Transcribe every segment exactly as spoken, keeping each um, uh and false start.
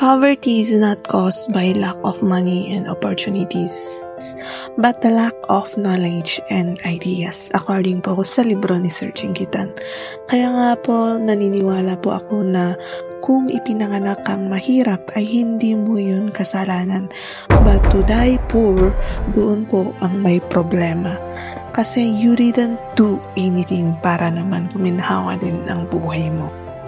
Poverty is not caused by lack of money and opportunities, but the lack of knowledge and ideas, according po sa libro ni Sir Chinkitan. Kaya nga po, naniniwala po ako na kung ipinanganak kang mahirap ay hindi mo yun kasalanan. But to die poor, doon po ang may problema. Kasi you didn't do anything para naman kuminhawa din ang buhay mo.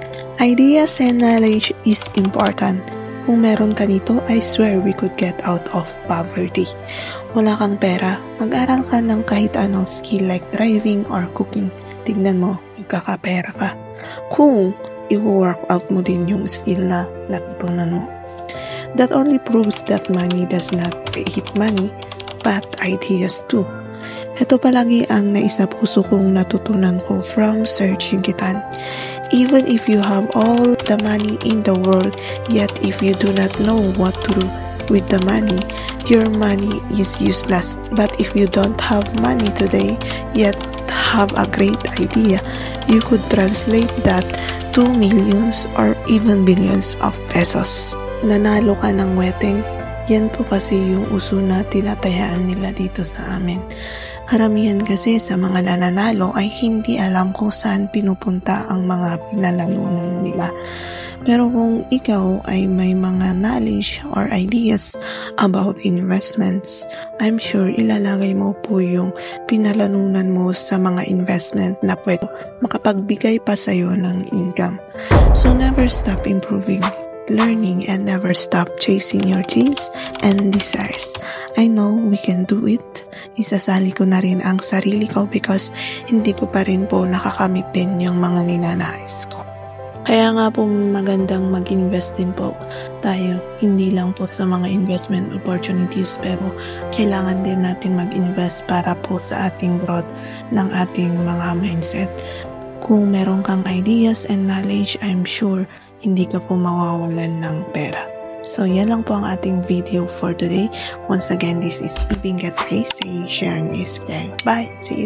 Ideas and knowledge is important. Kung meron ka nito, I swear we could get out of poverty. Wala kang pera, mag-aral ka ng kahit anong skill like driving or cooking. Tignan mo, magkakapera ka. Kung i-work out mo din yung skill na natutunan mo. That only proves that money does not create money, but ideas too. Ito palagi ang naisapuso kong natutunan ko from Sir Chinkitan. Even if you have all the money in the world, yet if you do not know what to do with the money, your money is useless. But if you don't have money today, yet have a great idea, you could translate that to millions or even billions of pesos. Nanalo ka ng wedding, yan po kasi yung uso na tinatayaan nila dito sa amin. Karamihan kasi sa mga nananalo ay hindi alam kung saan pinupunta ang mga pinanalunan nila. Pero kung ikaw ay may mga knowledge or ideas about investments, I'm sure ilalagay mo po yung pinalanunan mo sa mga investment na pwede makapagbigay pa sa'yo ng income. So never stop improving, learning, and never stop chasing your dreams and desires. I know we can do it. Isasali ko na rin ang sarili ko because hindi ko pa rin po nakakamit din yung mga ninanais ko. Kaya nga po magandang mag-invest din po tayo, hindi lang po sa mga investment opportunities, pero kailangan din natin mag-invest para po sa ating growth ng ating mga mindset. Kung meron kang ideas and knowledge, I'm sure hindi ka po mawawalan ng pera. So yan lang po ang ating video for today. Once again, this is Living Get Grace, saying sharing is caring. Bye! See you!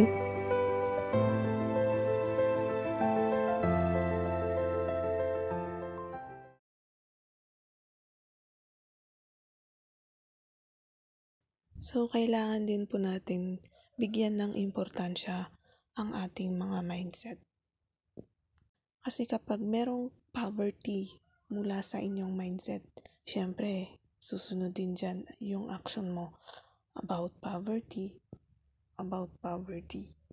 So, kailangan din po natin bigyan ng importansya ang ating mga mindset. Kasi kapag merong poverty mula sa inyong mindset, syempre, susunod din dyan yung action mo about poverty, about poverty.